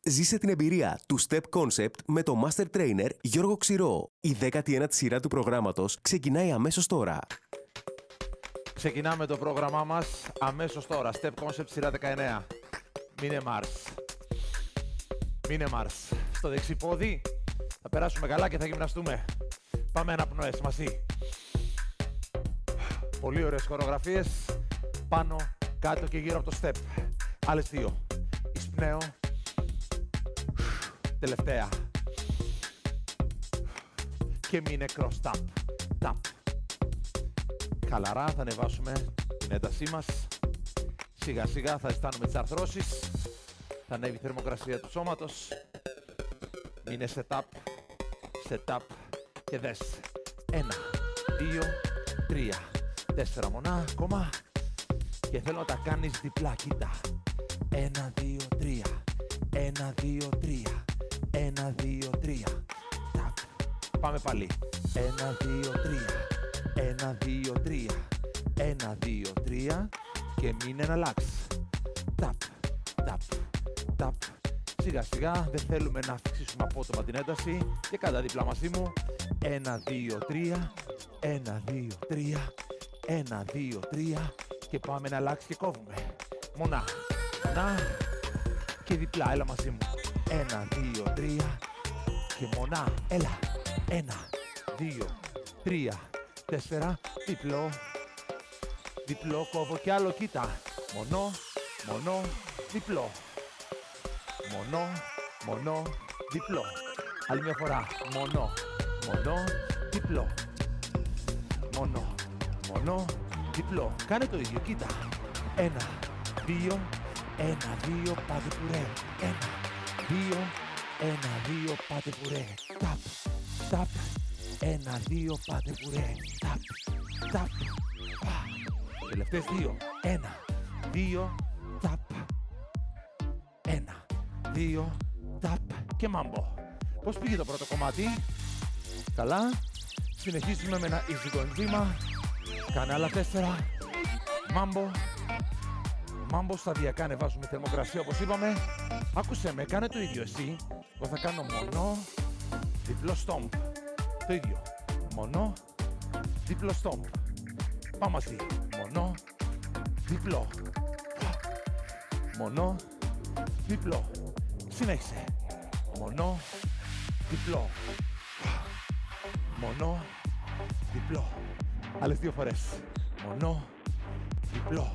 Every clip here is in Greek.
Ζήσε την εμπειρία του Step Concept με το Master Trainer Γιώργο Xiros. Η 19η σειρά του προγράμματος ξεκινάει αμέσως τώρα. Ξεκινάμε το πρόγραμμά μας αμέσως τώρα. Step Concept σειρά 19. Μείνε Mars. Μείνε Mars. Στο δεξί πόδι θα περάσουμε καλά και θα γυμναστούμε. Πάμε αναπνοές μαζί. Πολύ ωραίες χορογραφίες. Πάνω, κάτω και γύρω από το step. Άλλες δύο. Εισπνέω. Τελευταία. Και μείνε cross tap. Tap. Χαλαρά θα ανεβάσουμε την έντασή μας. Σιγά σιγά θα αισθάνουμε τις αρθρώσεις. Θα ανέβει η θερμοκρασία του σώματος. Μείνε σε tap. Σε tap. Και δες. 1, 2, 3, 4 μονά ακόμα. Και θέλω να τα κάνεις διπλά. Κοίτα. 1, 2, 3. 1, 2, 3. 1, 2, 3. Tap. Πάμε πάλι. 1, 2, 3. 1, 2, 3. 1, 2, 3. Και μην εναλλάξ. Tap. Tap. Tap. Σιγά σιγά. Δεν θέλουμε να αυξήσουμε απότομα την ένταση. Και κάτα δίπλα μαζί μου. 1, 2, 3. 1, 2, 3. 1, 2, 3. Και πάμε να αλλάξει και κόβουμε. Μονά. Να. Και διπλά. Έλα μαζί μου. 1, 2, 3. Και μονά. Έλα. 1, 2, 3, 4. Διπλό. Διπλό. Κόβω κι άλλο. Κοίτα. Μονό. Μονό. Διπλό. Μονό. Μονό. Διπλό. Άλλη μια φορά. Μονό. Μονό. Διπλό. Μονό. Μονό. Διπλό. Κάνε το ίδιο. Κοίτα. 1, 2. 1, 2. Πάτε πουρέ. 1, 2. 1, 2. Πάτε πουρέ. Ταπ. Ταπ. 1, 2. Πάτε πουρέ. Ταπ. Ταπ. Τελευταίες δύο. 1, 2. Ταπ. 1, 2. Ταπ. Και μάμπο. Πώς πήγε το πρώτο κομμάτι? Καλά. Συνεχίζουμε με ένα easy going βήμα. Κάνε άλλα 4. Μάμπο. Μάμπο σταδιακά ανεβάζουμε θερμοκρασία όπως είπαμε. Άκουσέ με, κάνε το ίδιο εσύ. Εγώ θα κάνω μονό, διπλό stomp. Το ίδιο. Μονό, διπλό stomp. Πάμε μαζί. Μονό, διπλό. Μονό, διπλό. Συνέχισε. Μονό, διπλό. Μονό, διπλό. Άλλες δύο φορές. Μονό, διπλό.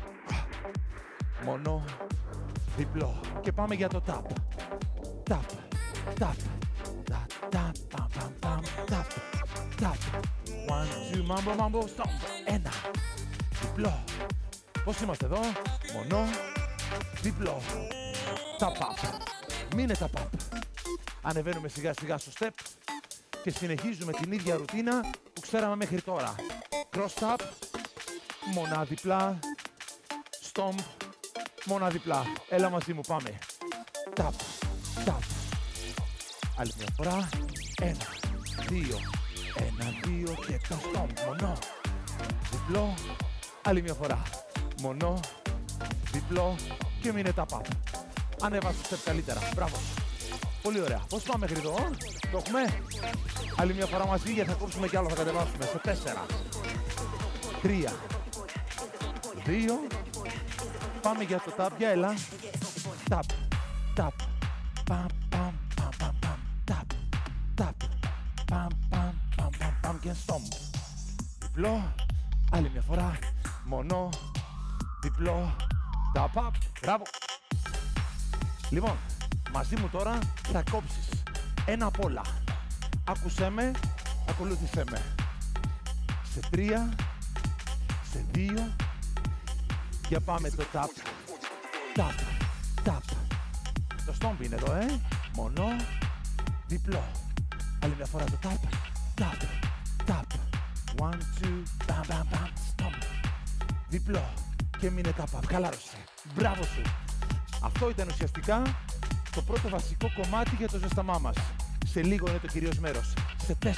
Μονό, διπλό. Και πάμε για το tap. Tap, tap, tap, tap, pam, pam, pam, tap, tap. 1, 2, mambo, mambo, stomp. 1, διπλό. Πώς είμαστε εδώ? Μονό, διπλό. Tap up. Μείνε tap up. Ανεβαίνουμε σιγά σιγά στο step και συνεχίζουμε την ίδια ρουτίνα που ξέραμε μέχρι τώρα. Cross tap, μονά διπλά, stomp, μονά διπλά. Έλα μαζί μου, πάμε. Tap, tap. Άλλη μια φορά. 1, 2, 1, 2 και το stomp. Μονό, διπλό. Άλλη μια φορά. Μονό, διπλό και μείνε tap up. Ανέβασε το step καλύτερα. Μπράβο. Πολύ ωραία. Πώς πάμε μέχρι εδώ? Το έχουμε. Άλλη μια φορά μαζί γιατί θα κόψουμε κι άλλο, θα κατεβάσουμε. Σε 4, 3, 2. Πάμε για το tap. Για έλα. Tap, tap. Παμ, παμ, παμ, παμ, παμ. Tap, tap. Παμ, παμ, παμ, παμ, παμ και stomp. Διπλό. Άλλη μια φορά. Μονό. Διπλό. Tap up. Μπράβο. Λοιπόν, μαζί μου τώρα θα κόψεις ένα απ' όλα. Άκουσέ με, ακολούθησέ με. Σε 3, σε 2, για πάμε το tap, tap, tap. Το stomp είναι εδώ, μονό, διπλό. Άλλη μια φορά το tap, tap, tap. 1, 2, bam, bam, bam, stomp. Διπλό. Και μείνε tap up. Χαλάρωσε. Μπράβο σου. Αυτό ήταν ουσιαστικά το πρώτο βασικό κομμάτι για το ζεσταμά μας. Σε λίγο είναι το κυρίως μέρος. Σε 4,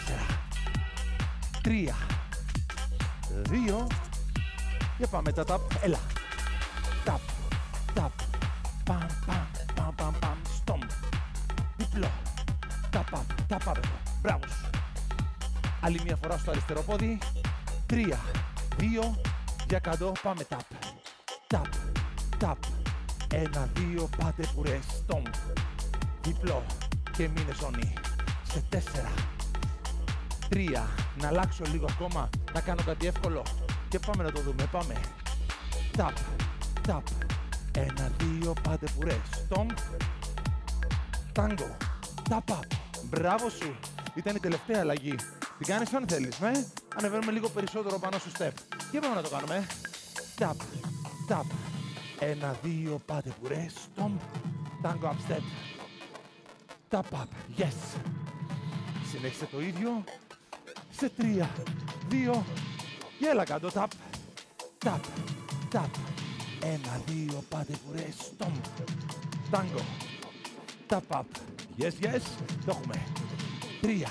3, 2. Για πάμε τα tap. Έλα. Tap, tap. Παμ, παμ, παμ, παμ, παμ. Stomp. Tap up. Μπράβο σου. Άλλη μια φορά στο αριστερό πόδι. 3, 2, για κάτω, πάμε tap. Tap, tap. 1, 2, πάτε πουρέ, stomp. Διπλό και μείνε ζώνη. Σε 4, 3, να αλλάξω λίγο ακόμα, να κάνω κάτι εύκολο. Και πάμε να το δούμε, πάμε. Tap, tap. 1, 2, πάτε πουρέ, stomp. Tango, tap up. Μπράβο σου. Ήταν η τελευταία αλλαγή. Την κάνεις αν θέλεις, ανεβαίνουμε λίγο περισσότερο πάνω στο step. Και πάμε να το κάνουμε. Tap, tap. 1, 2, πάτε πουρέ, stomp. Tango up step. Tap up, yes. Συνέχισε το ίδιο. Σε 3, 2, και έλα κάτω, tap. Tap, tap. 1, 2, πάτε πουρέ, stomp. Tango. Tap up. Yes, yes. Το έχουμε. 3,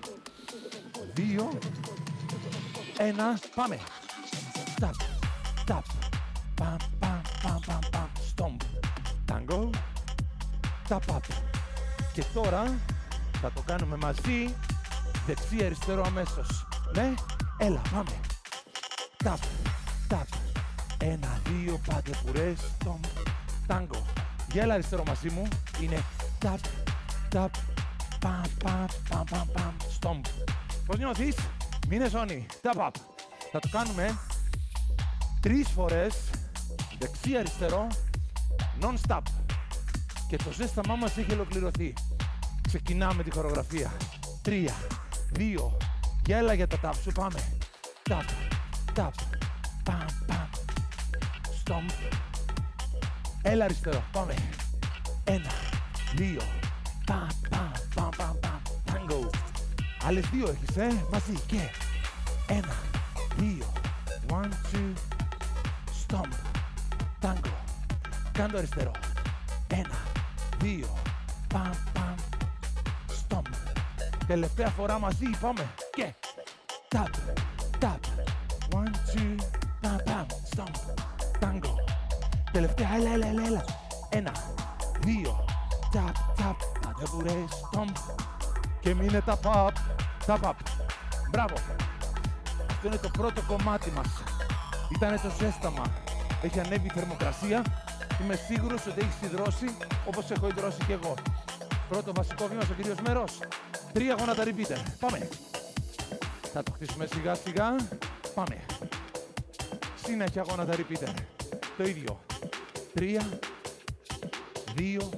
2, 1, πάμε. Tap, tap. Pam, pam, pam, pam, pam. Stomp. Tango. Tap up. Και τώρα θα το κάνουμε μαζί. Δεξί, αριστερό αμέσως. Ναι, έλα, πάμε. Tap, tap. 1, 2, πάτε πουρέ, stomp. Tango. Για έλα αριστερό μαζί μου. Είναι tap, tap. Pam, pam, pam, pam, pam. Stomp. Πώς νιώθεις? Μείνε ζώνη. Tap up. Θα το κάνουμε 3 φορές. Δεξί, αριστερό. Non-stop. Και το ζέσταμά μας έχει ολοκληρωθεί. Ξεκινάμε τη χορογραφία. 3, 2, για έλα για τα tap σου, πάμε. Tap, tap, pam, pam. Stomp. Έλα αριστερό, πάμε. 1, 2, pam, pam, pam, pam, pam. Tango. Άλλες 2 έχεις, μαζί και. 1, 2, 1, 2. Stomp. Tango. Κάντο αριστερό. 1, 2, pam, pam. Stomp. Τελευταία φορά μαζί, πάμε. Και. Tap, tap. 1, 2, pam, pam. Stomp. Tango. Τελευταία, έλα. 1, 2, tap, tap. Πάτε πουρέ, stomp. Και μείνε tap up. Tap up. Μπράβο. Αυτό είναι το πρώτο κομμάτι μας. Ήτανε το ζέσταμα. Έχει ανέβει η θερμοκρασία. Είμαι σίγουρος ότι έχει υδρώσει όπως έχω υδρώσει και εγώ. Πρώτο βασικό βήμα στο κυρίως μέρος. 3 γόνατα repeater. Πάμε. Θα το χτίσουμε σιγά σιγά. Πάμε. Συνέχεια γόνατα repeater. Το ίδιο. 3, 2,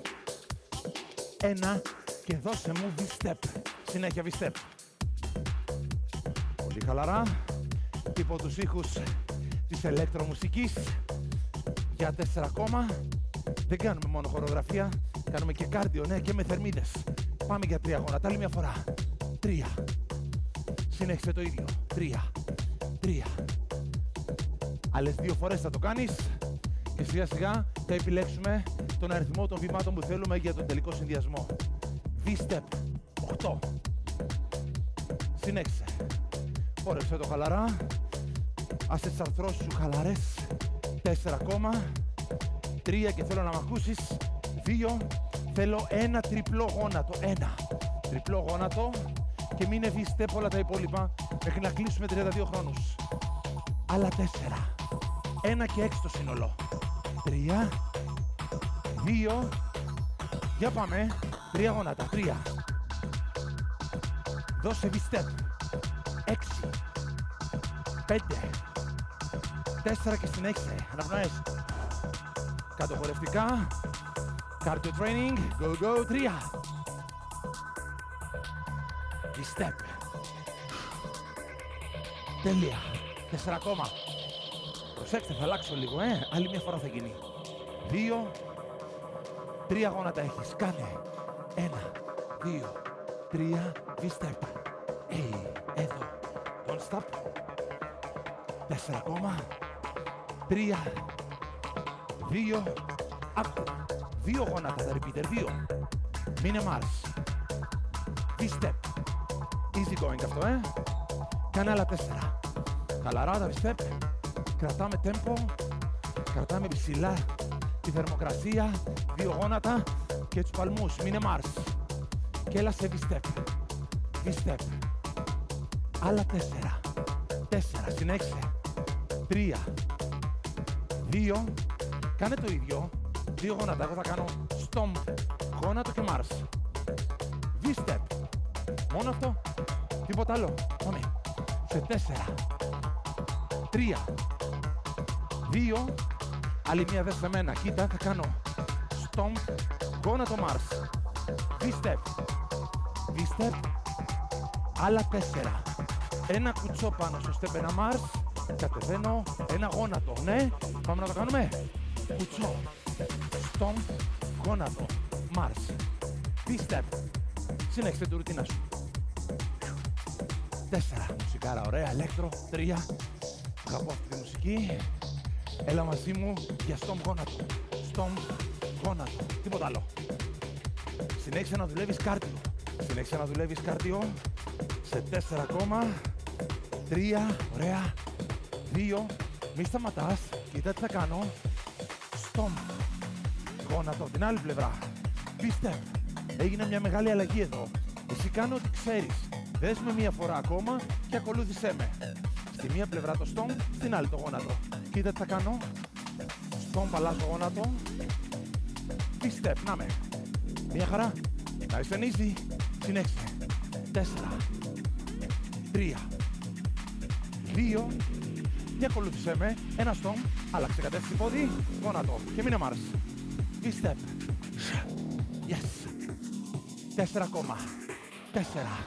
1 και δώσε μου V-step. Συνέχεια V-step. Πολύ χαλαρά. Υπό τους ήχους της ηλεκτρομουσικής. Για 4 ακόμα. Δεν κάνουμε μόνο χορογραφία. Κάνουμε και κάρδιο, ναι, και με θερμίδες. Πάμε για 3 γόνατα. Άλλη μια φορά. 3. Συνέχισε το ίδιο. 3. 3. Άλλες 2 φορές θα το κάνεις. Και σιγά σιγά θα επιλέξουμε τον αριθμό των βημάτων που θέλουμε για τον τελικό συνδυασμό. V-step. 8. Συνέχισε. Χόρεψε το χαλαρά. Άσε τις αρθρώσεις σου χαλαρές. 4 ακόμα. 3 και θέλω να μ' ακούσεις. 2. Θέλω ένα τριπλό γόνατο. 1. Τριπλό γόνατο. Και μείνε V-step όλα τα υπόλοιπα μέχρι να κλείσουμε 32 χρόνους. Άλλα 4. 1 και 6 το σύνολο. 3. 2. Για πάμε. 3 γόνατα. 3. Δώσε V-step. 6. 5. 4 και συνέχισε. Αναπνοές. Κάτω χορευτικά. Cardio training. Go, go. 3. V-step. Τέλεια. 4 ακόμα. Προσέξτε, θα αλλάξω λίγο, Άλλη μια φορά θα γίνει. 2. 3 γόνατα έχεις. Κάνε. 1, 2, 3. V-step. Εδώ. Don't stop. 4 ακόμα. 3. 2. Άκου. 2 γόνατα τα repeater. 2. Μείνε Mars. V-step. Easy going αυτό, Κάνε άλλα 4. Χαλαρά τα V-step. Κρατάμε tempo. Κρατάμε ψηλά τη θερμοκρασία. 2 γόνατα και τους παλμούς. Μείνε Mars. Και έλα σε V-step. V-step. Άλλα 4. 4, συνέχισε. 3, 2, κάνε το ίδιο. 2 γόνατα, εγώ θα κάνω stomp, γόνατο και Mars. V-step. Μόνο αυτό, τίποτα άλλο. Πάμε. Σε 4, 3, 2, άλλη μία δε σε μένα. Κοίτα, θα κάνω stomp, γόνατο Mars. V-step. V-step. Άλλα 4. Ένα κουτσό πάνω στο step, ένα Mars. Κατεβαίνω, ένα γόνατο. Ναι, πάμε να το κάνουμε. Κουτσό. Stomp, γόνατο. Mars. V-step. Συνέχισε τη ρουτίνα σου. 4. Μουσικάρα, ωραία. Electro. 3. Αγαπώ αυτή τη μουσική. Έλα μαζί μου για stomp, γόνατο. Stomp, γόνατο. Τίποτα άλλο. Συνέχισε να δουλεύεις κάρδιο. Συνέχισε να δουλεύεις κάρδιο. Σε 4 ακόμα. 3. Ωραία. 2. Μη σταματάς. Κοίτα τι θα κάνω. Stomp. Γόνατο. Την άλλη πλευρά. V-step. Έγινε μια μεγάλη αλλαγή εδώ. Εσύ κάνω ό,τι ξέρεις. Δες με μία φορά ακόμα και ακολούθησέ με. Στη μία πλευρά το stomp, στην άλλη το γόνατο. Κοίτα τι θα κάνω. Stomp, αλλάζω γόνατο. V-step. Να με. Μία χαρά. Nice and easy. Συνέχισε. 4. 3. 2. Και ακολούθησέ με. Ένα stomp. Άλλαξε κατεύθυνση πόδι. Γόνατο. Και μείνε Mars. V-step. Yes. 4 ακόμα. 4.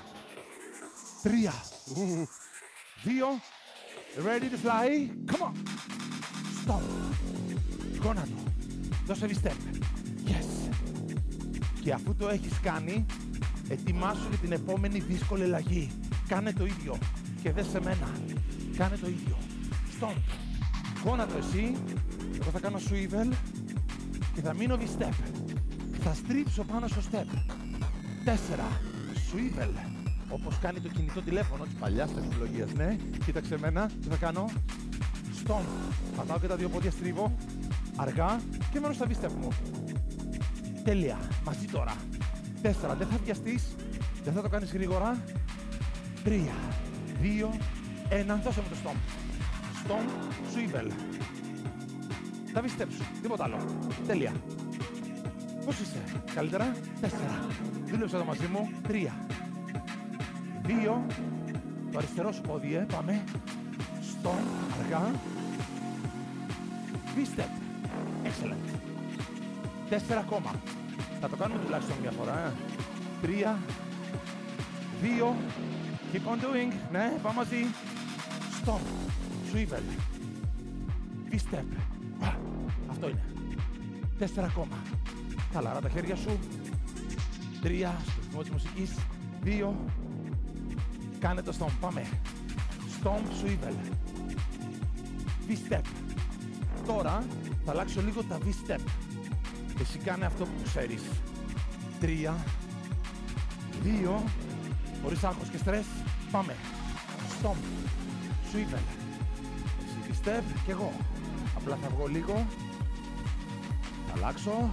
3. 2. Ready to fly. Come on. Stop. Γόνατο. Δώσε V-step. Yes. Και αφού το έχεις κάνει, ετοιμάσου για την επόμενη δύσκολη αλλαγή. Κάνε το ίδιο. Και δες σε μένα. Κάνε το ίδιο. Stomp. Γόνατο εσύ. Εγώ θα κάνω swivel. Και θα μείνω V-step. Θα στρίψω πάνω στο step. 4. Swivel. Όπως κάνει το κινητό τηλέφωνο της παλιάς τεχνολογίας, ναι. Κοίταξε εμένα. Τι θα κάνω. Stomp. Πατάω και τα δύο πόδια, στρίβω. Αργά και μένω στα V-step μου. Τέλεια. Μαζί τώρα. 4. Δεν θα βιαστείς. Δεν θα το κάνεις γρήγορα. 3, 2, 1. Δώσε μου το stomp. Stomp, swivel. Τα V-step σου. Τίποτα άλλο. Τέλεια. Πώς είσαι. Καλύτερα. 4. Δούλεψε εδώ μαζί μου. 3, 2. Το αριστερό σου πόδι, Πάμε. Stomp. Αργά. V-step. Excellent. 4 ακόμα. Θα το κάνουμε τουλάχιστον μια φορά. 3, 2. Keep on doing. Ναι, πάμε μαζί. Stomp. Swivel. V-step. Αυτό είναι. 4 ακόμα. Χαλαρά τα χέρια σου. 3. Στο ρυθμό της μουσικής. 2. Κάνε το stomp. Πάμε. Stomp. Swivel. V-step. Τώρα θα αλλάξω λίγο τα V-step. Εσύ κάνε αυτό που ξέρεις. 3, 2, χωρίς άγχος και στρες. Πάμε. Stomp. Swivel. Εσύ V-step και εγώ. Απλά θα βγω λίγο. Θα αλλάξω.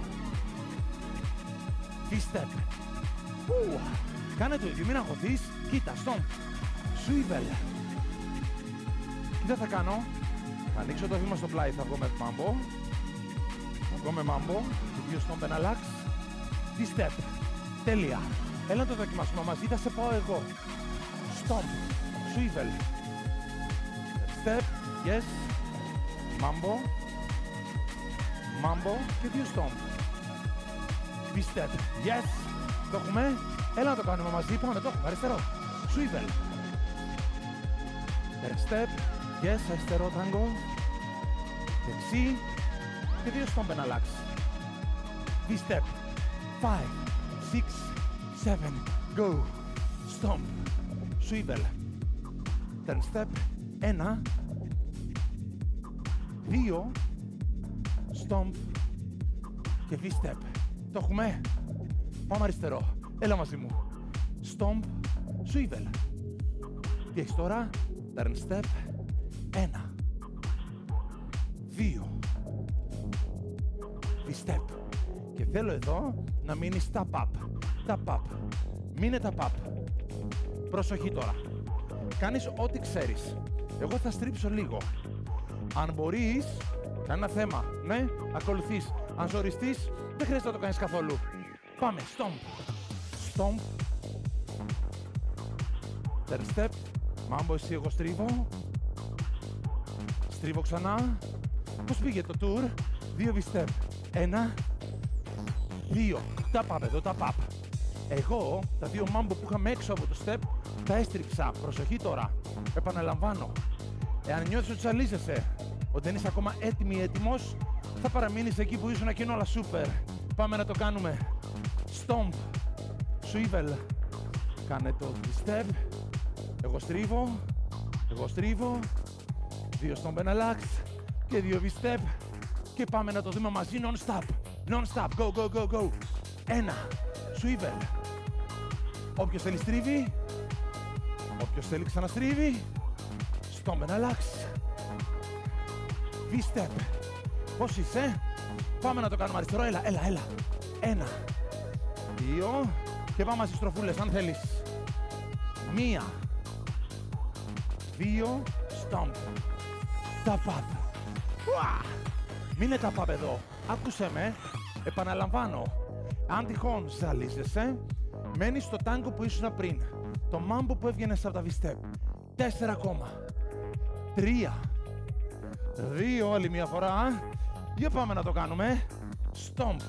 V-step. Κάνε το ίδιο, μην αγχωθείς. Κοίτα, stomp. Swivel. Τι θα κάνω. Θα ανοίξω το βήμα στο πλάι, θα βγω με mambo. Θα βγω με mambo. Και 2 stomp, ένα lax. V-step. Τέλεια. Έλα να το δοκιμάσουμε μαζί, θα σε πάω εγώ. Stomp. Swivel. Step. Yes. Mambo. Mambo και 2 stomp. V-step. Yes. Το έχουμε. Έλα να το κάνουμε μαζί. Πάμε, το έχουμε. Αριστερό. Swivel. Step. Yes. Αριστερό tango. Δεξί. Και 2 stomp, ένα lax. V-step. 5, 6, 7. Go. Stomp. Swivel. Turn step. 1. 2. Stomp. Και V-step. Το έχουμε. Πάμε αριστερό. Έλα μαζί μου. Stomp. Swivel. Τι έχεις τώρα. Turn step. 1. 2. V-step. Και θέλω εδώ να μείνεις tap up. Tap up. Μείνε tap up. Προσοχή τώρα. Κάνεις ό,τι ξέρεις. Εγώ θα στρίψω λίγο. Αν μπορείς, κανένα θέμα. Ναι, ακολουθείς. Αν ζοριστείς, δεν χρειάζεται να το κάνεις καθόλου. Πάμε, stomp. Stomp. Third step. Μάμπο, εσύ, εγώ στρίβω. Στρίβω ξανά. Πώς πήγε το tour? 2 V-step. 1, 2. Τα πάμε εδώ, τα pap. Εγώ, τα 2 μάμπο που είχαμε έξω από το step, τα έστριψα. Προσοχή τώρα. Επαναλαμβάνω. Εάν νιώθεις ότι ζαλίζεσαι, ότι δεν είσαι ακόμα έτοιμος, θα παραμείνεις εκεί που ήσουν και είναι όλα super. Πάμε να το κάνουμε. Stomp. Swivel. Κάνε το step. Εγώ στρίβω. Εγώ στρίβω. 2 stomp and relax. Και 2 V-step. Και πάμε να το δούμε μαζί non-stop. Non-stop. Go, go, go, go. 1. Swivel. Όποιος θέλει στρίβει. Όποιος θέλει ξαναστρίβει. Stomp and relax. V-step. Πώς είσαι? Πάμε να το κάνουμε αριστερό. Έλα, έλα, έλα. 1. 2. Και πάμε στις στροφούλες αν θέλεις. 1. 2. Stomp. Τα pap. Μην είναι τα pap εδώ. Άκουσέ με. Επαναλαμβάνω. Αν τυχόν ζαλίζεσαι, μένεις στο τάγκο που ήσουν πριν. Το μάμπο που έβγαινες από τα V-step. 4 ακόμα. 3. 2. Άλλη μια φορά. Για πάμε να το κάνουμε. Stomp.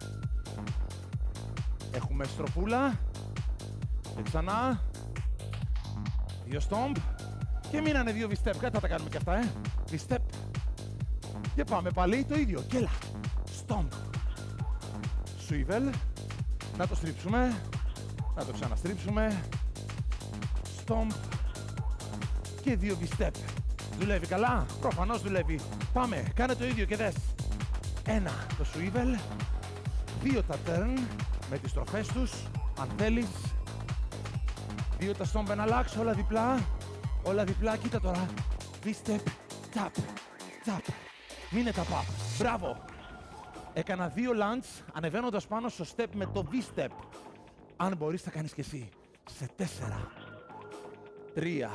Έχουμε στροφούλα. Και ξανά. 2 stomp. Και μείνανε 2 V-step. Κάτι θα τα κάνουμε και αυτά, V-step. Και πάμε πάλι το ίδιο. Και έλα. Stomp. Swivel. Να το στρίψουμε. Να το ξαναστρίψουμε. Stomp. Και 2 V-step. Δουλεύει καλά. Προφανώς δουλεύει. Πάμε. Κάνε το ίδιο και δες. 1. Το swivel. 2 τα turn. Με τις στροφές τους. Αν θέλεις. 2 τα stomp and relax. Όλα διπλά. Όλα διπλά. Κοίτα τώρα. V-step. Tap. Tap. Μείνε τα pap. Μπράβο. Έκανα 2 lunge ανεβαίνοντας πάνω στο step με το V-step. Αν μπορείς θα κάνεις και εσύ. Σε 4. 3.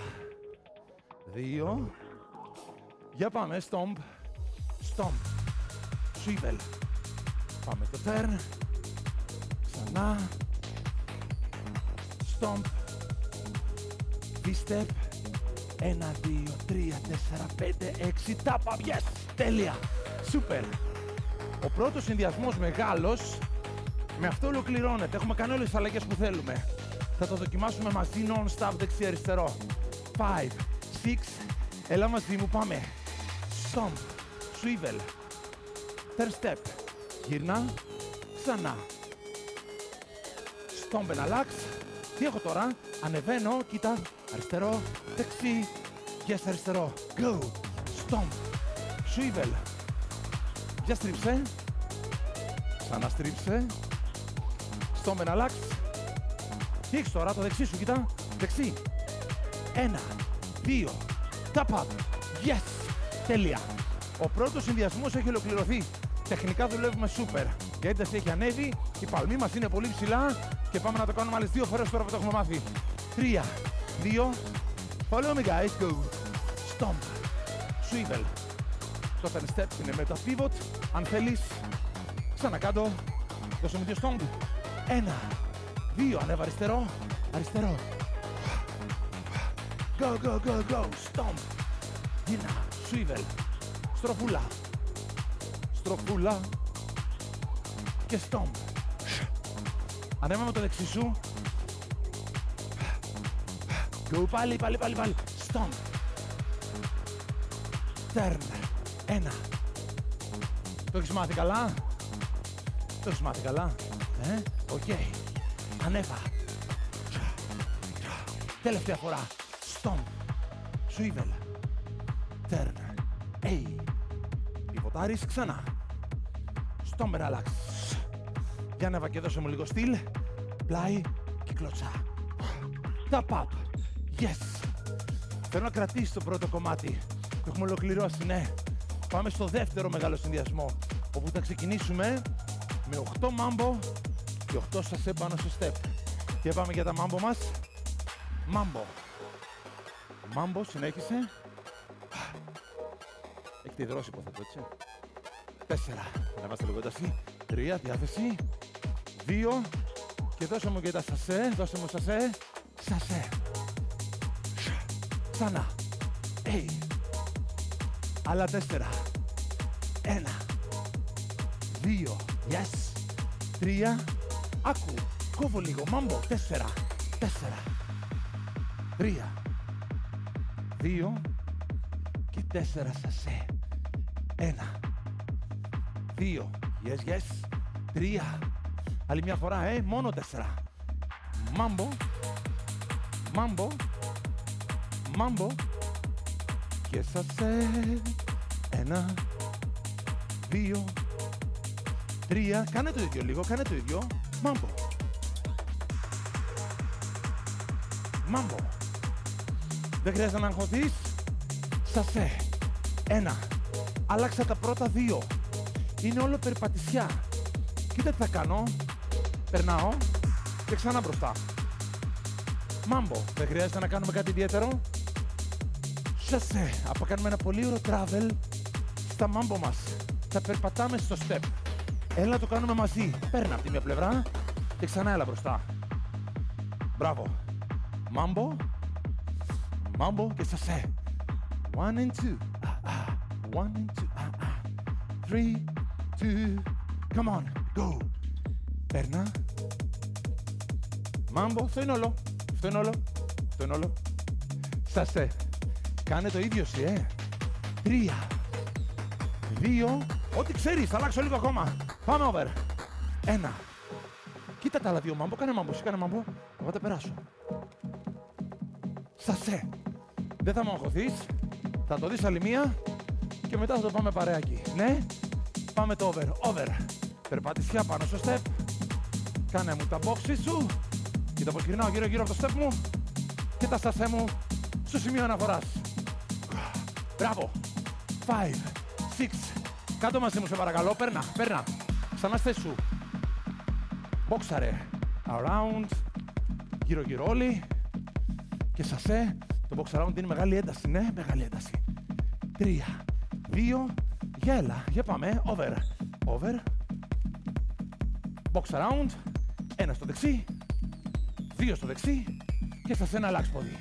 2. Για πάμε. Stomp. Stomp. Swivel. Πάμε το turn. Ξανά. Stomp. V-step. 1, 2, 3, 4, 5, 6. Τάπα. Yes. Τέλεια. Super. Ο πρώτος συνδυασμός μεγάλος. Με αυτό ολοκληρώνεται. Έχουμε κάνει όλες τις αλλαγές που θέλουμε. Θα το δοκιμάσουμε μαζί non-stop δεξί-αριστερό. 5, 6. Έλα μαζί μου. Πάμε. Stomp. Swivel. Third step. Γύρνα. Ξανά. Stomp and relax. Τι έχω τώρα? Ανεβαίνω. Κοίτα. Αριστερό. Δεξί. Yes, αριστερό. Go. Stomp. Swivel. Για στρίψε. Ξαναστρίψε. Stomp and relax. Τι έχεις τώρα? Το δεξί σου. Κοίτα. Δεξί. 1, 2. Tap up. Yes. Τέλεια. Ο πρώτος συνδυασμός έχει ολοκληρωθεί. Τεχνικά δουλεύουμε super. Η ένταση έχει ανέβει, η παλμή μας είναι πολύ ψηλά και πάμε να το κάνουμε άλλες 2 φορές τώρα που το έχουμε μάθει. 3, 2, follow me guys, go. Stomp. Swivel. Το turn step είναι με τα pivot. Αν θέλεις, ξανακάτω. Δώσε μου 2 stomp. 1, 2, ανέβα αριστερό. Αριστερό. Go, go, go, go. Stomp. Γύρνα. Swivel. Στροφούλα. Στροφούλα. Και stomp. Ανέβα με το δεξί σου. Go, πάλι. Stomp. Turn. 1. Το έχεις μάθει καλά? Το έχεις μάθει καλά? Οκ. Ανέβα. Τελευταία φορά. Stomp. Swivel. Turn. Πιβοτάρεις ξανά. Stomp and relax. Για ανέβα και δώσε μου λίγο στυλ. Πλάι και κλωτσά. Tap up. Yes. Θέλω να κρατήσεις το πρώτο κομμάτι. Το έχουμε ολοκληρώσει, ναι. Πάμε στο δεύτερο μεγάλο συνδυασμό. Όπου θα ξεκινήσουμε με 8 μάμπο και 8 σασέ πάνω στο step. Και πάμε για τα μάμπο μας. Μάμπο. Μάμπο, συνέχισε. Έχετε υδρώσει, υποθέτω, έτσι. 4. Ανεβάστε λίγο ένταση. 3. Διάθεση. 2. Και δώσε μου και τα σασέ. Δώσε μου σασέ. Σασέ. Ξανά. Άλλα 4. 1. 2. Yes. 3. Άκου. Κόβω λίγο. Μάμπο. 4. 4. 3. 2. Και 4 σασέ. 1. 2. Yes, yes. 3. Άλλη μια φορά, μόνο 4. Μάμπο. Μάμπο. Μάμπο. Και σασέ. 1. 2. 3. Κάνε το ίδιο λίγο, κάνε το ίδιο. Μάμπο. Μάμπο. Δεν χρειάζεται να αγχωθείς. Σασέ. 1. Άλλαξα τα πρώτα 2. Είναι όλο περπατησιά. Κοίτα τι θα κάνω. Περνάω και ξανά μπροστά. Μάμπο. Δεν χρειάζεται να κάνουμε κάτι ιδιαίτερο. Σασέ. Από κάνουμε ένα πολύ ωραίο travel στα μάμπο μας. Θα περπατάμε στο step. Έλα να το κάνουμε μαζί. Παίρνα από τη μια πλευρά και ξανά έλα μπροστά. Μπράβο. Μάμπο. Μάμπο και σασέ. 1 and 2. 1 and 2. 3, 2. Come on. Go. Παίρνα. Μάμπο. Αυτό είναι όλο. Αυτό είναι όλο. Αυτό είναι όλο. Σασέ. Κάνε το ίδιο εσύ, 3. 2. Ό,τι ξέρεις. Θα αλλάξω λίγο ακόμα. Πάμε over. 1. Κοίτα τα άλλα 2 μάμπο. Κάνε μάμπο. Εσύ κάνε μάμπο. Εγώ τα περάσω. Σασέ. Δεν θα μου αγχωθείς. Θα το δεις άλλη μία. Και μετά θα το πάμε παρέακι. Ναι. Πάμε το over. Over. Περπατησιά πάνω στο step. Κάνε μου τα boxes σου. Κοίτα πως γυρνάω γύρω-γύρω από το step μου. Και τα σασέ μου στο σημείο αναφοράς. Μπράβο. 5, 6. Κάτω μαζί μου σε παρακαλώ. Παίρνα, παίρνα. Ξανά στη θέση σου. Μπόξαρε. Around. Γύρω-γύρω όλοι. Και σασέ. Το box around είναι μεγάλη ένταση. Ναι, μεγάλη ένταση. 3, 2. Για έλα. Για πάμε. Over. Over. Box around. 1 στο δεξί. 2 στο δεξί. Και σασέ να αλλάξει πόδι.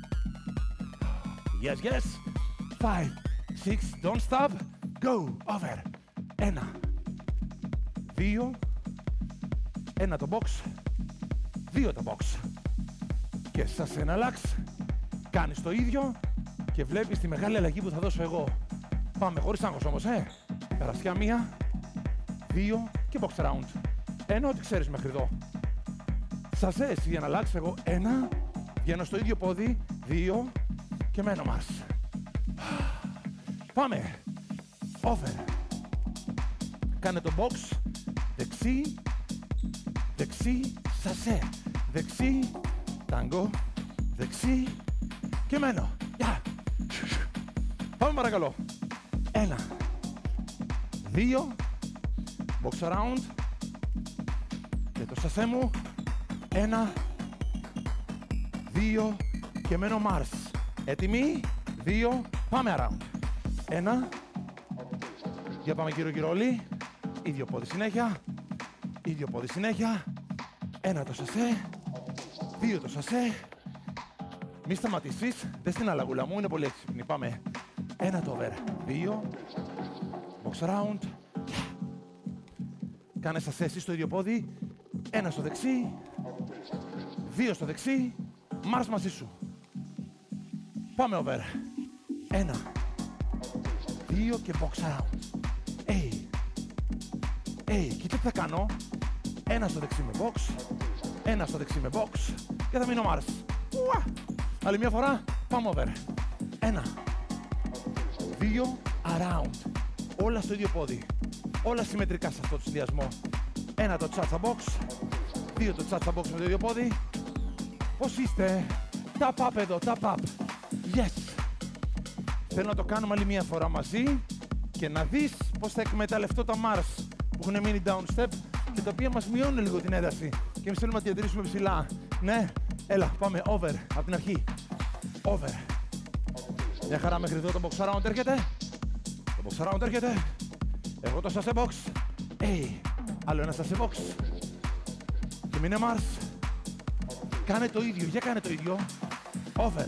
Yes, yes. 5, 6. Don't stop. Go. Over. 1. 2. 1 το box. 2 το box. Και σασέ να αλλάξει. Κάνεις το ίδιο και βλέπεις τη μεγάλη αλλαγή που θα δώσω εγώ. Πάμε χωρίς άγχος όμως, Περαστιά 1, 2 και box around. 1, ό,τι ξέρεις μέχρι εδώ. Σασέ εσύ για να αλλάξεις εγώ. 1, βγαίνω στο ίδιο πόδι. 2 και μένω μας. Πάμε. Over. Κάνε το box. Δεξί. Δεξί. Σασέ. Δεξί. Τάγκο. Δεξί. Και μένω. Γεια. Πάμε παρακαλώ. 1. 2. Box around. Και το σασέ μου. 1. 2. Και μένω Mars. Έτοιμοι. 2. Πάμε around. 1. Για πάμε γύρω-γύρω όλοι. Ίδιο πόδι συνέχεια. Ίδιο πόδι συνέχεια. 1 το σασέ. 2 το σασέ. Μη σταματήσεις. Δες την αλλαγούλα μου. Είναι πολύ έξυπνη. Πάμε. 1 το over. 2. Box around. Κάνε σασέ εσύ στο ίδιο πόδι. 1 στο δεξί. 2 στο δεξί. Mars μαζί σου. Πάμε over. 1. 2 και box around. Κοίτα τι θα κάνω. 1 στο δεξί με box. 1 στο δεξί με box. Και θα μείνω Mars. Άλλη μια φορά. Πάμε over. 1. 2. Around. Όλα στο ίδιο πόδι. Όλα συμμετρικά σε αυτό το συνδυασμό. 1 το τσάτσα box. 2 το τσάτσα box με το ίδιο πόδι. Πώς είστε? Tap up εδώ. Tap up. Yes. Θέλω να το κάνουμε άλλη μια φορά μαζί και να δεις πώς θα εκμεταλλευτώ τα Mars που έχουν μείνει down step και τα οποία μας μειώνουν λίγο την ένταση. Και εμείς θέλουμε να διατηρήσουμε ψηλά. Ναι, έλα, πάμε, over, από την αρχή. Over. Μια χαρά μέχρι εδώ το box around έρχεται. Το box around έρχεται. Εγώ το sase box. Άλλο ένα sase box. Και μείνε Mars. Κάνε το ίδιο, για κάνε το ίδιο. Over.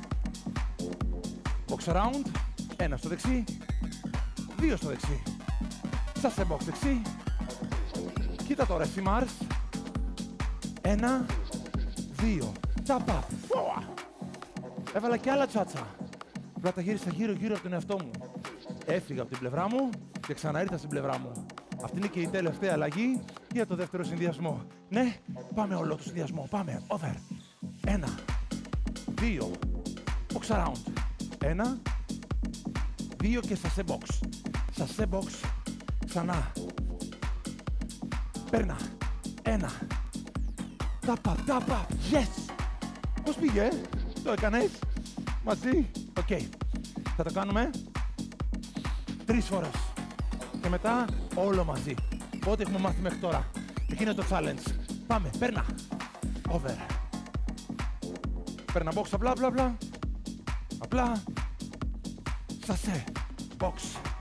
Box around. Ένα στο δεξί. Δύο στο δεξί. Sase box δεξί. Κοίτα τώρα εσύ Mars. Ένα. Δύο. Tap up. Έβαλα και άλλα τσάτσα. Απλά τα γύρισα γύρω-γύρω από τον εαυτό μου. Έφυγα από την πλευρά μου και ξανά ήρθα στην πλευρά μου. Αυτή είναι και η τελευταία αλλαγή για το δεύτερο συνδυασμό. Ναι, πάμε όλο το συνδυασμό. Πάμε. Over. Ένα. Δύο. Box around. Ένα. Δύο και sase box. Sase box. Ξανά. Παίρνα. Ένα. Tap up, tap up. Yes. Πώς πήγε, το έκανες μαζί. Οκ. Θα το κάνουμε 3 φορές. Και μετά όλο μαζί. Ό,τι έχουμε μάθει μέχρι τώρα. Εκεί είναι το challenge. Πάμε, παίρνα. Over. Παίρνα box απλά, απλά, απλά. Απλά. Sase. Box.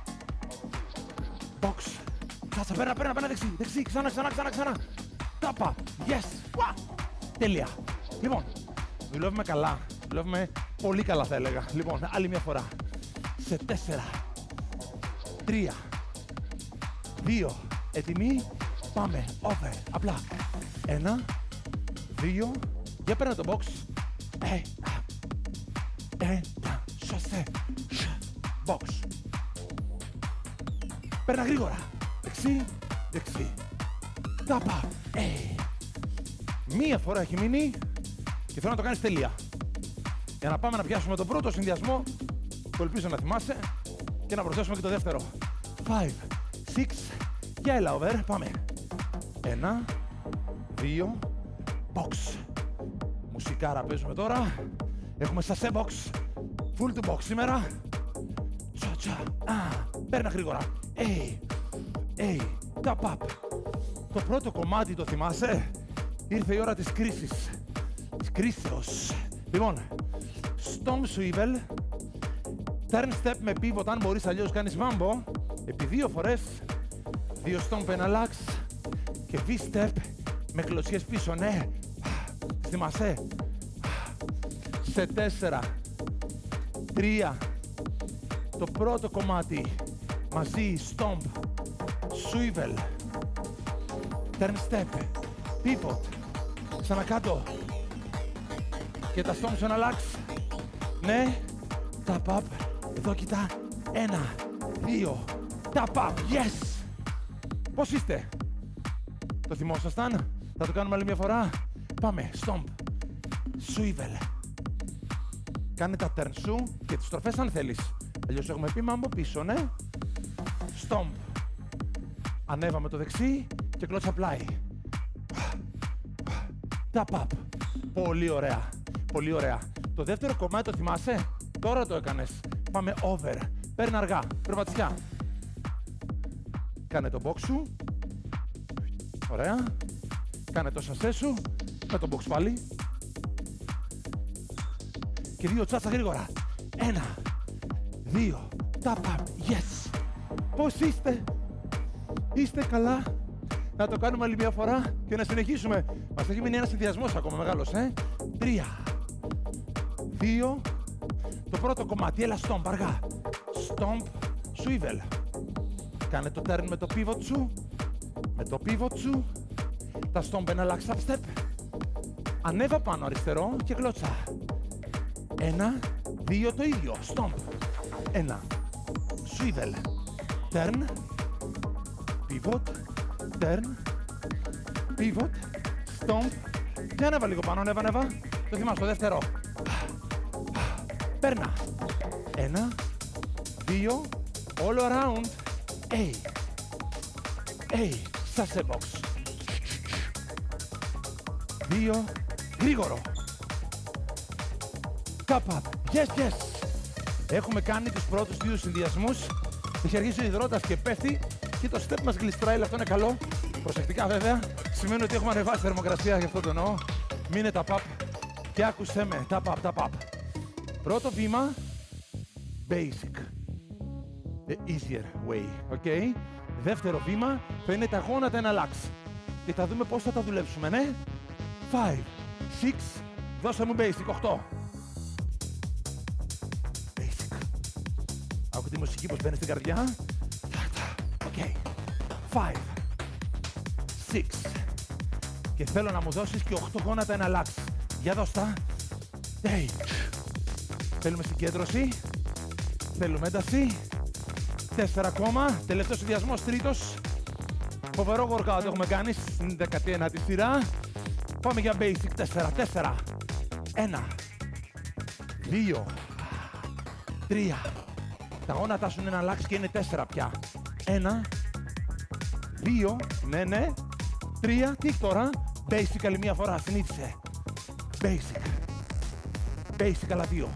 Box. Σάσα, παίρνα, δεξί, δεξί, ξανά. Tap up. Yes. Τέλεια. Λοιπόν, δουλεύουμε καλά. Δουλεύουμε πολύ καλά θα έλεγα. Λοιπόν, άλλη μια φορά. Σε 4, 3, 2, έτοιμοι. Πάμε. Over. Απλά. 1, 2. Για παίρνα το box. Sase. Box. Παίρνα γρήγορα. Δεξί, δεξί. Tap up. Μία φορά έχει μείνει και θέλω να το κάνεις τελεία. Για να πάμε να πιάσουμε τον πρώτο συνδυασμό που ελπίζω να θυμάσαι και να προσθέσουμε και το δεύτερο. 5, 6 και έλα over. Πάμε. 1, 2, box. Μουσικάρα παίζουμε τώρα. Έχουμε sase box. Full to box σήμερα. Τσα. Παίρνα γρήγορα. Tap up. Το πρώτο κομμάτι το θυμάσαι. Ήρθε η ώρα της κρίσης. Της κρίσεως. Λοιπόν, stomp swivel, turn step με pivot, αν μπορείς αλλιώς κάνεις mambo, επί 2 φορές, 2 stomp ένα lax και V-step με κλωτσιές πίσω, ναι. Θυμάσαι. Σε 4, 3, το πρώτο κομμάτι, μαζί, stomp, swivel, turn step, pivot, ξανακάτω. Και τα stomp σε ένα lax. Ναι. Tap up. Εδώ κοιτά. 1, 2. Tap up. Yes. Πώς είστε? Το θυμόσασταν? Θα το κάνουμε άλλη μια φορά. Πάμε. Stomp. Swivel. Κάνε τα turn σου και τις στροφές αν θέλεις. Αλλιώς έχουμε πει mambo πίσω, ναι. Stomp. Ανέβαμε το δεξί και κλώτσα πλάι. Tap up. Πολύ ωραία. Πολύ ωραία. Το δεύτερο κομμάτι το θυμάσαι? Τώρα το έκανες. Πάμε over. Παίρνει αργά. Περπατησιά. Κάνε το box σου. Ωραία. Κάνε το sase σου. Με το box πάλι. Και 2 τσάτσα γρήγορα. 1, 2. Tap up. Yes. Πώς είστε? Είστε καλά? Να το κάνουμε άλλη μια φορά και να συνεχίσουμε. Μας έχει μείνει ένας συνδυασμός ακόμα μεγάλος, 3, 2. Το πρώτο κομμάτι, έλα stomp, αργά. Stomp, swivel. Κάνε το turn με το pivot σου. Με το pivot σου. Τα stomp ένα lax up step. Ανέβα πάνω αριστερό και κλώτσα. 1, 2 το ίδιο. Stomp. 1. Swivel. Turn. Pivot. Turn. Pivot. Stomp. Και ανέβα λίγο πάνω. Ανέβα. Το θυμάσαι το δεύτερο. Παίρνα. 1, 2. All around. Sase box. 2. Γρήγορο. Tap up. Yes. Έχουμε κάνει τους πρώτους 2 συνδυασμούς. Έχει αρχίσει ο υδρότας και πέφτει και το step μας γλιστράει, αλλά αυτό είναι καλό. Προσεκτικά βέβαια. Σημαίνει ότι έχουμε ανεβάσει θερμοκρασία, γι' αυτό το εννοώ. Μείνε τα pop και άκουσέ με. Τα pop. Πρώτο βήμα, basic. The easier way, ok. Δεύτερο βήμα θα είναι τα γόνατα εναλλάξ. Και θα δούμε πώς θα τα δουλέψουμε, ναι. 5, 6, δώσε μου basic, 8. Basic. Άκου τη μουσική πως μπαίνει στην καρδιά. Ok. 5, 6. Και θέλω να μου δώσεις και 8 γόνατα εναλλάξ. Για δώσ' τα. Hey. Θέλουμε συγκέντρωση. Θέλουμε ένταση. 4 ακόμα. Τελευταίος συνδυασμός, τρίτος. Φοβερό workout έχουμε κάνει στην 19η σειρά. Πάμε για basic. 4. 1, 2, 3. Τα γόνατά σου είναι εναλλάξ και είναι 4 πια. 1, 2, ναι. 3, τι έχει τώρα. Basic άλλη μία φορά, συνήθισε. Basic άλλα 2.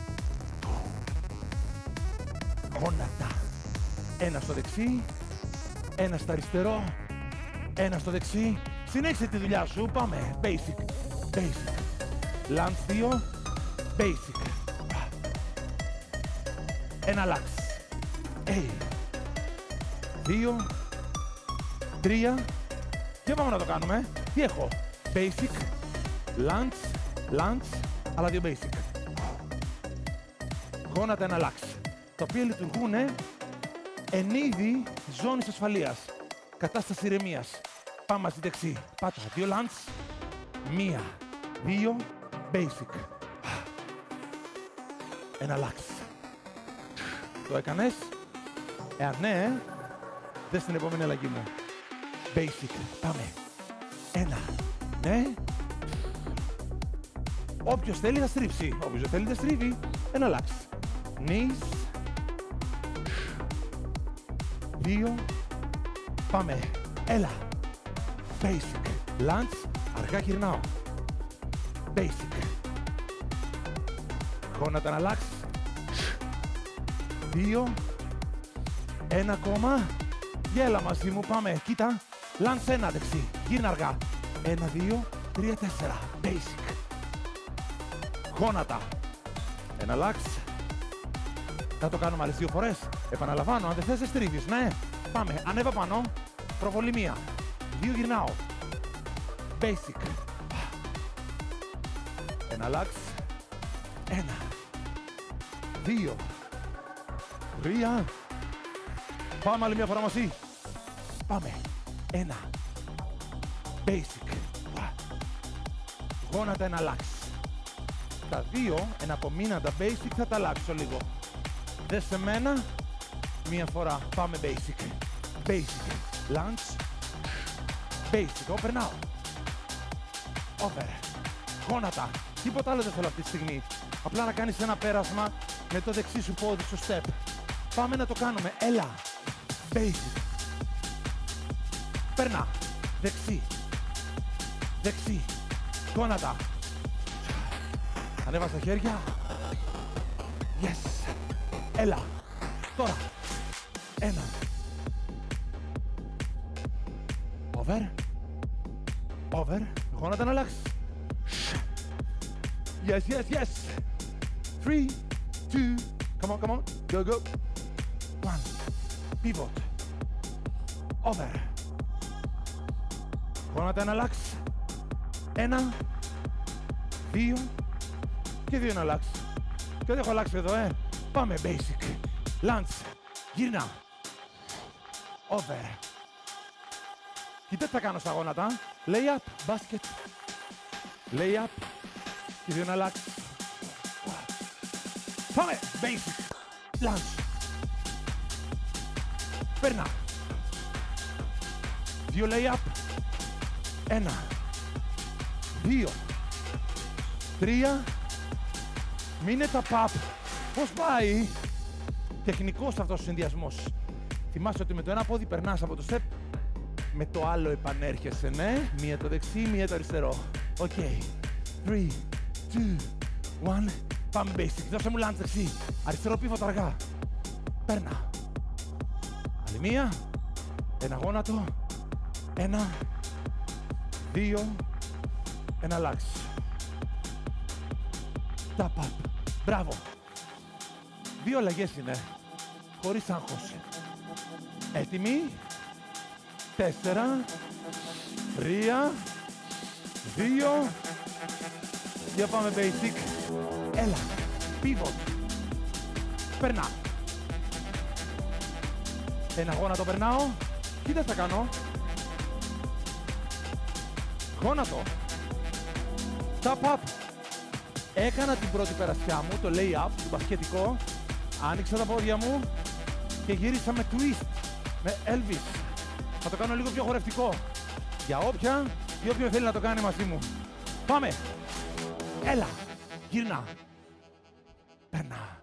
Γόνατα. 1 στο δεξί, 1 στο αριστερό, 1 στο δεξί. Συνέχισε τη δουλειά σου, πάμε. Basic. Lunge 2, basic. Εναλλάξ. 2, 3. Και πάμε να το κάνουμε. Τι έχω. Basic, lunge, άλλα 2 basic. Γόνατα εναλλάξ. Τα οποία λειτουργούν εν είδη ζώνης ασφαλείας. Κατάσταση ηρεμίας. Πάμε μαζί δεξί. Πάτα. 2 lunge. 1, 2 basic. Εναλλάξ. Το έκανες. Εάν ναι, δες την επόμενη αλλαγή μου. Basic. Πάμε. 1. Ναι. Όποιος θέλει θα στρίψει. Όποιος δεν θέλει δεν στρίβει. Εναλλάξ. Knees. 2. Πάμε. Έλα. Basic. Lunge. Αργά γυρνάω. Basic. Γόνατα εναλλάξ. 2. 1 ακόμα. Γέλα μαζί μου. Πάμε. Κοίτα. Lunge 1 δεξί. Γύρνα αργά. 1, 2, 3, 4. Basic. Γόνατα. Εναλλάξ. Θα το κάνουμε άλλες 2 φορές. Επαναλαμβάνω, αν δεν θες, στρίβεις. Ναι. Πάμε. Ανέβα πάνω. Προβολή 1. 2 γυρνάω. Basic. Εναλλάξ. 1, 2, 3. Πάμε άλλη μια φορά μαζί. Πάμε. 1. Basic. Γόνατα εναλλάξ. Τα 2 εναπομείναντα basic θα τα αλλάξω λίγο. Δες σε μένα. Μία φορά. Πάμε basic. Basic. Lunge. Basic. Περνάω. Over. Γόνατα. Τίποτα άλλο δεν θέλω αυτή τη στιγμή. Απλά να κάνεις ένα πέρασμα με το δεξί σου πόδι στο step. Πάμε να το κάνουμε. Έλα. Basic. Περνά. Δεξί. Δεξί. Γόνατα. Ανέβα στα χέρια. Yes. Έλα. Τώρα. 1. Over. Over. Γόνατα να αλλάξει. Yes. 3, 2. Come on. Go. 1. Pivot. Over. Γόνατα να αλλάξει. 1, 2 και 2 να αλλάξει. Και δεν έχω αλλάξει εδώ, Πάμε, basic. Lunge. Γύρνα. Over. Κοίτα τι θα κάνω στα γόνατα. Lay up, basket. Lay up. Και 2 να αλλάξει. Πάμε, basic. Lunge. Περνά. 2 lay up. 1, 2, 3. Μείνε τα pop. Πώς πάει. Τεχνικός αυτός ο συνδυασμός. Θυμάσαι ότι με το ένα πόδι περνάς από το step. Με το άλλο επανέρχεσαι, ναι. Μία το δεξί, μία το αριστερό. Οκ. 3, 2, 1. Πάμε basic. Δώσε μου lunge δεξί. Αριστερό pivot αργά. Παίρνα. Άλλη μία. Ένα γόνατο. 1, 2, ένα λάξ. Tap up. Μπράβο. 2 αλλαγές είναι, χωρίς άγχος. Έτοιμοι. 4, 3, 2. Για πάμε basic. Έλα. Pivot. Περνά. Ένα γόνατο περνάω. Τι δεν θα κάνω. Γόνατο. Tap up. Έκανα την πρώτη περασιά μου, το lay-up, το μπασκετικό. Άνοιξα τα πόδια μου και γύρισα με twist, με Elvis. Θα το κάνω λίγο πιο χορευτικό. Για όποια ή όποιον θέλει να το κάνει μαζί μου. Πάμε. Έλα. Γυρνά. Περνά.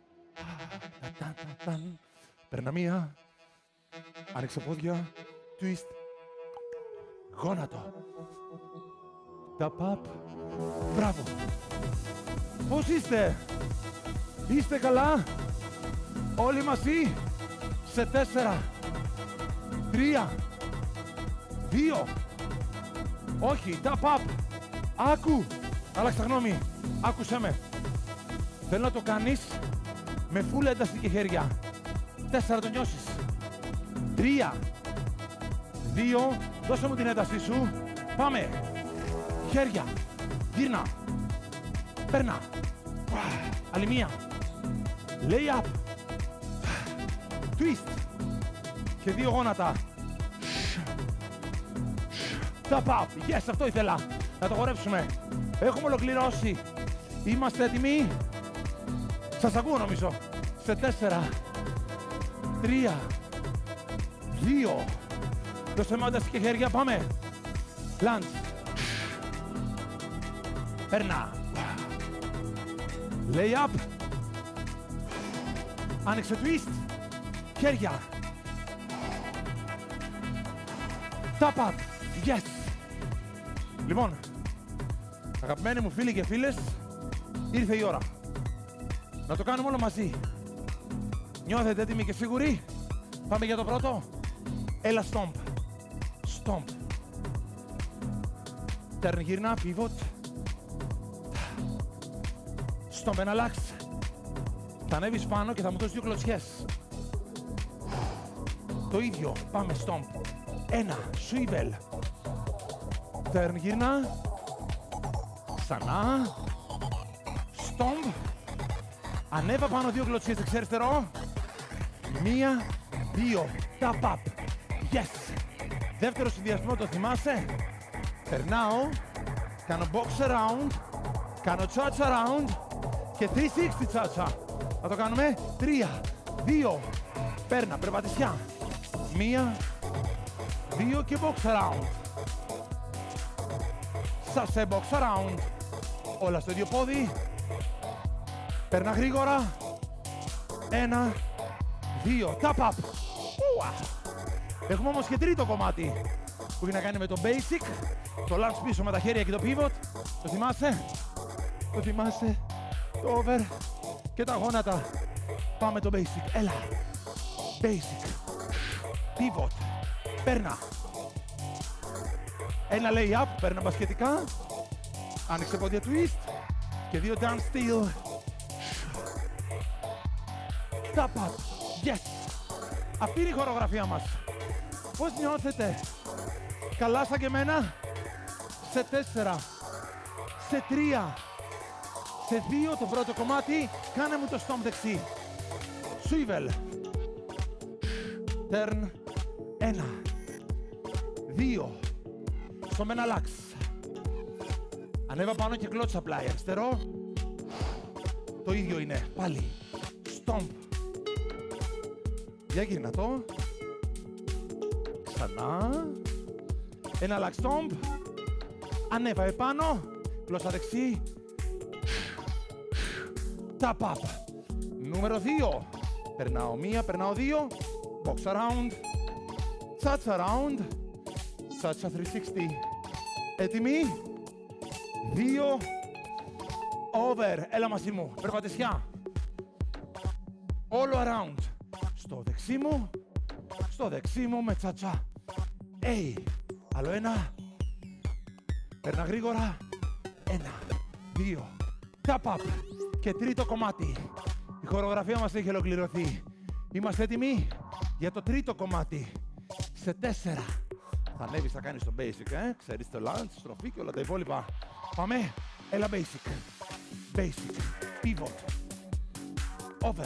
Περνά μία. Άνοιξα πόδια. Twist. Γόνατο. Tap up. Μπράβο. Πώς είστε? Είστε καλά? Όλοι μαζί? Σε 4, 3, 2. Όχι, tap up. Άκου. Άλλαξα γνώμη. Άκουσέ με. Θέλω να το κάνεις με full ένταση και χέρια. 4 το νιώσεις. 3, 2. Δώσε μου την έντασή σου. Πάμε. Χέρια. Γύρνα. Περνά. Άλλη μία. Lay up. Twist. Και 2 γόνατα. Tap up. Yes, αυτό ήθελα. Να το χορέψουμε. Έχουμε ολοκληρώσει. Είμαστε έτοιμοι. Σας ακούω νομίζω. Σε 4, 3, 2. Δώσε μου ένταση και χέρια. Πάμε. Lunge. Περνά. Lay up. Άνοιξε twist. Χέρια. Tap up. Yes. Λοιπόν, αγαπημένοι μου φίλοι και φίλες, ήρθε η ώρα. Να το κάνουμε όλο μαζί. Νιώθετε έτοιμοι και σίγουροι? Πάμε για το πρώτο. Έλα stomp. Stomp. Turn γύρνα, pivot. Stomp ένα λάξ. Θα ανέβεις πάνω και θα μου δώσεις 2 κλωτσιές. Το ίδιο. Πάμε stomp. 1. Swivel. Turn γύρνα. Ξανά. Stomp. Ανέβα πάνω 2 κλωτσιές δεξιά-αριστερό. 1, 2. Tap up. Yes. Δεύτερο συνδυασμό, το θυμάσαι? Περνάω. Κάνω box around. Κάνω cha-cha around. Και 360 cha-cha. Θα το κάνουμε. 3, 2. Παίρνα, περπατησιά. 1, 2 και box around. Σάσε box around. Όλα στο ίδιο πόδι. Παίρνα γρήγορα. 1, 2. Tap up. Έχουμε όμως και τρίτο κομμάτι που έχει να κάνει με το basic. Το lunge πίσω με τα χέρια και το pivot. Το θυμάσαι? Το θυμάσαι? Το over και τα γόνατα. Πάμε το basic. Έλα. Basic. Pivot. Παίρνα. Ένα lay up. Παίρνα μπασκετικά. Άνοιξε πόδια twist. Και 2 down steel. Tap up. Yes. Αυτή είναι η χορογραφία μας. Πώς νιώθετε? Καλά σαν και εμένα? Σε 4. Σε 3. Σε 2 το πρώτο κομμάτι. Κάνε μου το stomp δεξί. Swivel. Turn. 1. 2. Στο με ένα λάξ. Ανέβα πάνω και κλώτσα απλά. Αριστερό. Το ίδιο είναι. Πάλι. Stomp. Για γύρνα το. Ξανά. Ένα λάξ stomp. Ανέβα επάνω. Κλώτσα δεξί. Tap up. Νούμερο 2. Περνάω 1, περνάω 2. Box around. Cha-cha around. Cha-cha 360. Έτοιμοι? 2. Over. Έλα μαζί μου. Περπατησιά. All around. Στο δεξί μου. Στο δεξί μου με cha-cha. Άλλο ένα. Περνά γρήγορα. 1, 2. Tap up. Και τρίτο κομμάτι. Η χορογραφία μας έχει ολοκληρωθεί. Είμαστε έτοιμοι για το τρίτο κομμάτι. Σε 4. Θα ανέβεις, θα κάνεις το basic, Ξέρεις το lunge, στροφή και όλα τα υπόλοιπα. Πάμε. Έλα basic. Basic. Pivot. Over.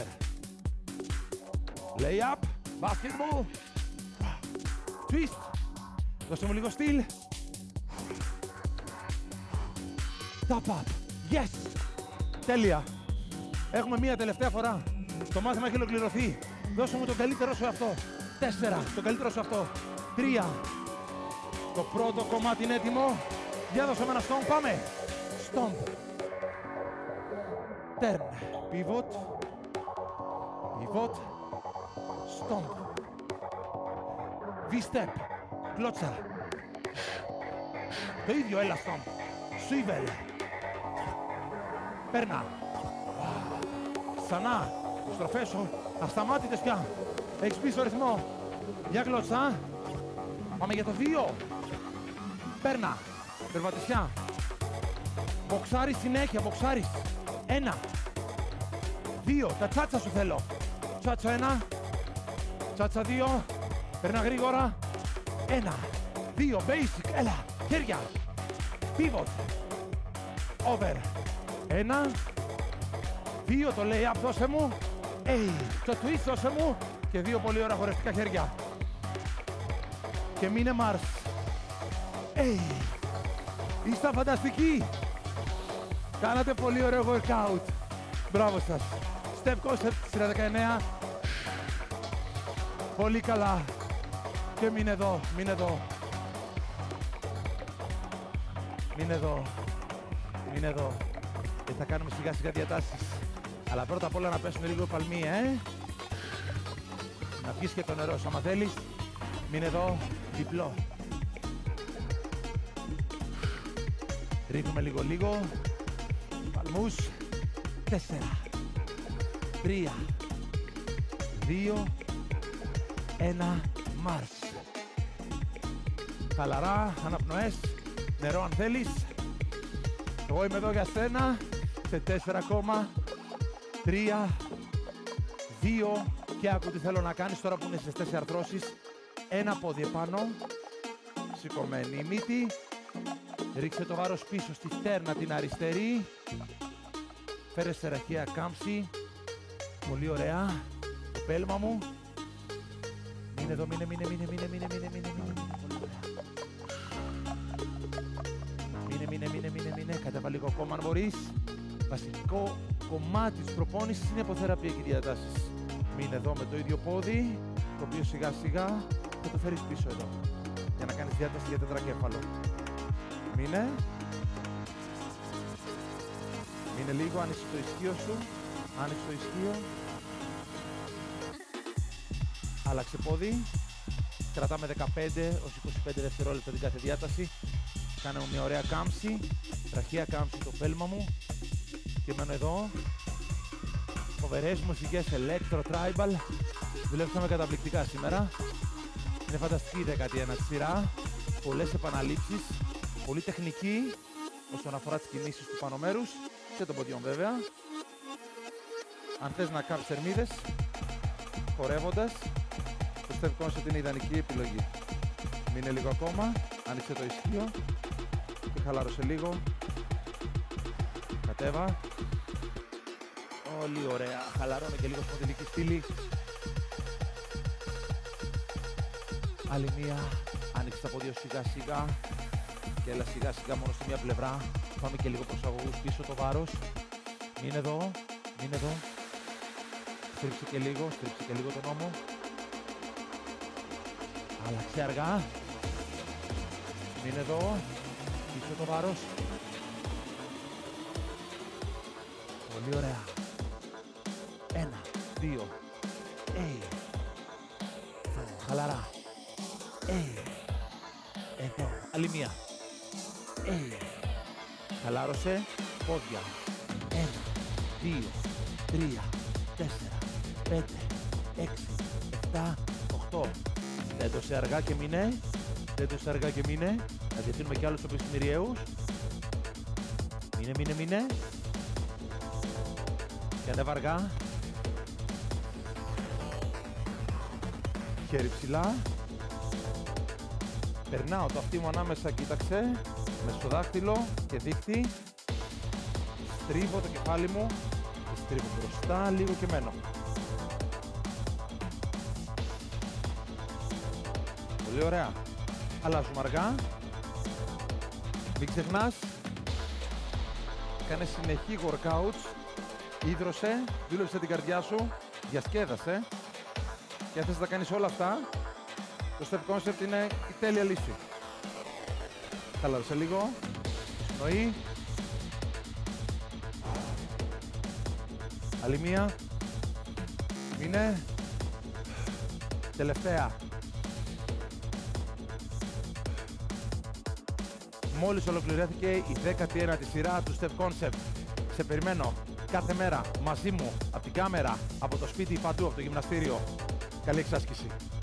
Lay up. Basketball. Twist. Δώσε μου λίγο στυλ. Tap up. Yes. Τέλεια. Έχουμε μία τελευταία φορά. Το μάθημα έχει ολοκληρωθεί. Δώσε μου το καλύτερο σου αυτό. 4. Το καλύτερο σου αυτό. 3. Το πρώτο κομμάτι είναι έτοιμο. Για δώσε με ένα stomp. Πάμε. Stomp. Turn. Pivot. Pivot. Stomp. V-step. Κλώτσα. Το ίδιο, έλα stomp. Swivel. Παίρνα. Ξανά. Στροφές σου. Ασταμάτητες πια. Έχεις πίσω ρυθμό. Για κλώτσα. Πάμε για το 2. Παίρνα. Περπατησιά. Μποξάρεις συνέχεια. Μποξάρεις. 1. 2. Τα τσάτσα σου θέλω. Τσάτσα 1. Τσάτσα 2. Παίρνα γρήγορα. 1. 2. Basic. Έλα. Χέρια. Pivot. Over. 1. 2. Το lay-up δώσε μου. Το twist δώσε μου. Και 2 πολύ ωραία χορευτικά χέρια. Και μείνε Mars. Είστε φανταστικοί. Κάνατε πολύ ωραίο workout. Μπράβο σας. Step concept σειρά 19. Πολύ καλά. Και μείνε εδώ, μείνε εδώ. Μείνε εδώ. Μείνε εδώ. Και θα κάνουμε σιγά σιγά διατάσεις. Αλλά πρώτα απ' όλα να πέσουμε λίγο παλμοί, Να πιεις και το νερό σου άμα θέλεις. Μείνε εδώ, διπλό. Ρίχνουμε λίγο. Παλμούς. 4. 3. 2. 1. Mars. Χαλαρά, αναπνοές. Νερό αν θέλεις. Εγώ είμαι εδώ για σένα. Σε 4 ακόμα. 3. 2. Και άκου τι θέλω να κάνεις τώρα που είναι στις 4 αρθρώσεις. Ένα πόδι επάνω. Σηκωμένη η μύτη. Ρίξε το βάρος πίσω στη στέρνα την αριστερή. Φέρε σε ραχαία κάμψη. Πολύ ωραία. Το πέλμα μου. Μείνε εδώ, μείνε. Μείνε. Κατέβα λίγο ακόμα αν μπορείς. Βασικό κομμάτι της προπόνησης είναι αποθεραπεία και διατάσεις. Μείνε εδώ με το ίδιο πόδι, το οποίο σιγά σιγά θα το φέρεις πίσω εδώ. Για να κάνεις διάταση για τετρακέφαλο. Μείνε. Μείνε λίγο, άνοιξε το ισχύο σου. Άνοιξε το ισχύο. Άλλαξε πόδι. Κρατάμε 15 ως 25 δευτερόλεπτα την κάθε διάταση. Κάνε μια ωραία κάμψη. Τραχαία κάμψη το πέλμα μου. Και μένω εδώ. Φοβερές μουσικές, Electro Tribal. Δουλέψαμε καταπληκτικά σήμερα. Είναι φανταστική η 19η σειρά. Πολλές επαναλήψεις. Πολύ τεχνική όσον αφορά τις κινήσεις του πάνω μέρους και των ποδιών βέβαια. Αν θες να κάψεις θερμίδες, χορεύοντας, το step concept είναι ιδανική επιλογή. Μείνε λίγο ακόμα, άνοιξε το ισχύο και χαλάρωσε λίγο. Κατέβα. Πολύ ωραία. Χαλαρώνω και λίγο σπονδυλική στήλη. Άλλη μία. Άνοιξε τα πόδια σιγά σιγά. Και έλα σιγά σιγά μόνο στη μία πλευρά. Πάμε και λίγο προς αγωγούς πίσω το βάρος. Μείνε εδώ. Στρίψε και λίγο τον ώμο. Άλλαξε αργά. Μείνε εδώ. Πίσω το βάρος. Πολύ ωραία. 1, 2. Χαλαρά. Εδώ. Άλλη μία. Χαλάρωσε. Πόδια. 1, 2, 3, 4, 5, 6, 7, 8. Δέντωσε αργά και μείνε. Θα διευθύνουμε κι άλλους οποίους μυριαίους. Μείνε. Και ανέβα αργά. Χέρι ψηλά. Περνάω το αυτί μου ανάμεσα, κοίταξε. Μεσοδάκτυλο και δίχτυ. Στρίβω το κεφάλι μου. Και στρίβω μπροστά, λίγο και μένω. Πολύ ωραία. Αλλάζουμε αργά. Μην ξεχνάς. Κάνε συνεχή workouts. Ίδρωσε, δούλεψε την καρδιά σου, διασκέδασε. Και αν θες να κάνεις όλα αυτά, το step concept είναι η τέλεια λύση. Χαλάρωσε λίγο. Πνοή. Άλλη μία. Μείνε. Τελευταία. Μόλις ολοκληρώθηκε η 19η σειρά του Step Concept. Σε περιμένω κάθε μέρα μαζί μου, από την κάμερα, από το σπίτι, παντού, από το γυμναστήριο. Καλή εξάσκηση.